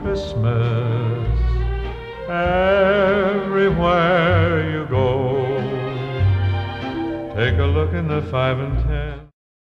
Christmas everywhere you go. Take a look in the 5 and 10.